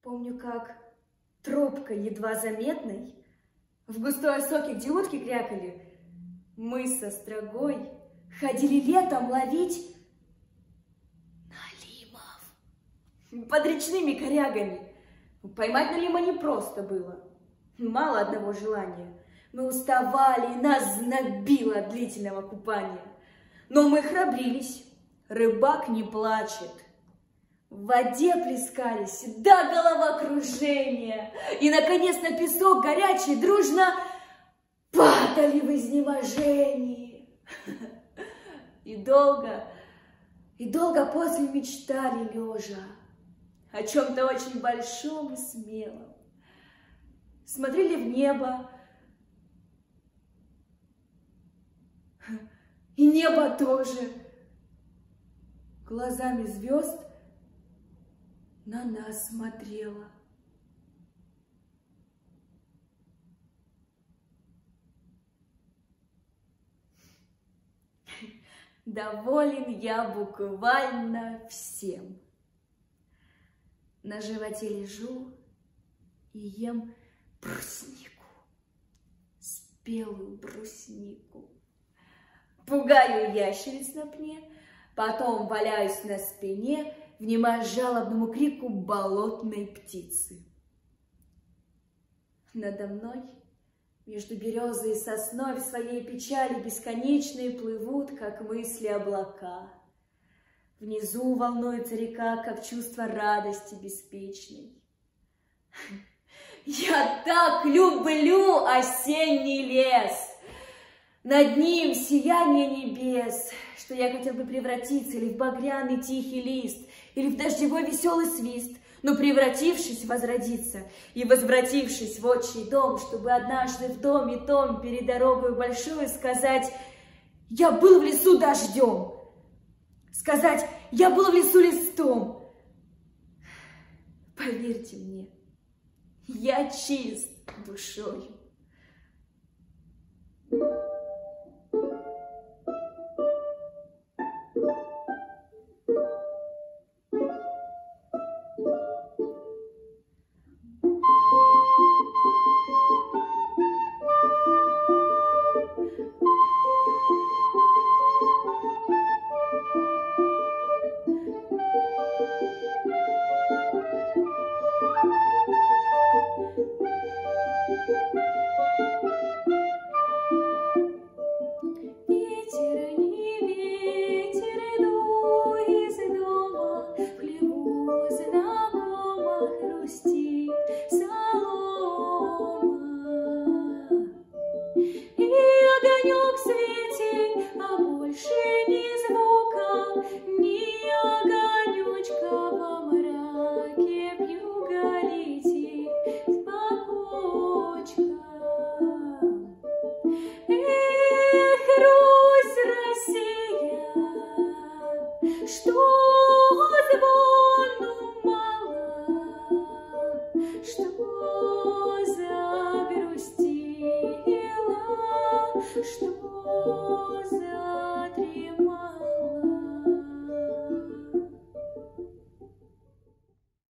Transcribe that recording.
Помню, как тропкой едва заметной, в густой осоке, где утки крякали, мы со Строгой ходили летом ловить налимов под речными корягами. Поймать налима непросто было, мало одного желания. Мы уставали, и нас знобило от длительного купания. Но мы храбрились, рыбак не плачет. В воде плескались до головокружения, и, наконец, на песок горячий дружно падали в изнеможении. И долго после мечтали лежа о чем-то очень большом и смелом. Смотрели в небо, и небо тоже глазами звезд на нас смотрела. Доволен я буквально всем. На животе лежу и ем бруснику, спелую бруснику. Пугаю ящериц на пне, потом валяюсь на спине, внимая жалобному крику болотной птицы. Надо мной, между березой и сосной, в своей печали бесконечной плывут, как мысли, облака. Внизу волнуется река, как чувство радости беспечной. Я так люблю осенний лес! Над ним сияние небес, что я хотел бы превратиться или в багряный тихий лист, или в дождевой веселый свист, но превратившись, возродиться и возвратившись в отчий дом, чтобы однажды в доме том перед дорогой большую сказать: «Я был в лесу дождем», сказать: «Я был в лесу листом». Поверьте мне, я чист душой. Что